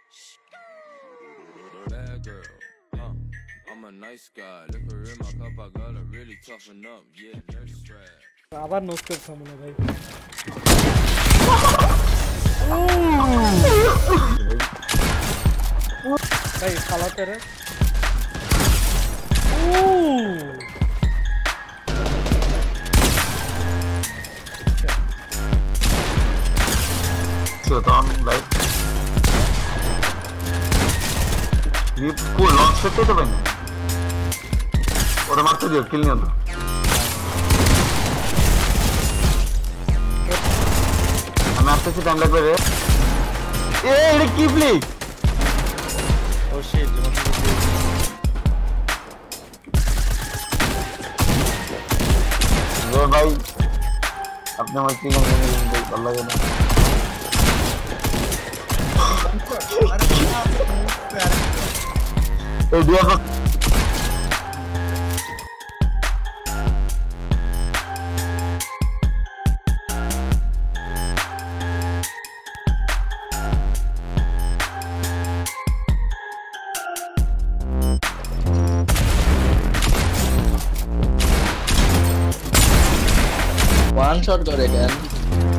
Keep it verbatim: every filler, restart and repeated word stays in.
Bad girl, huh? I'm a nice guy. Look her in my cup, I gotta really toughen up. Yeah, nurse strap. আবার note করতে মনে ভাই ভাই খালাতে রে Sultan like ये कोई लॉन्च करते तो बने और मारते दियो किल नहीं होता हम आपसे से टाइम लग रहा है ये ये की प्लीज ओ शिट लो भाई अपने मस्ती में नहीं अल्लाह के नाम ए दिया बस one shot kare again.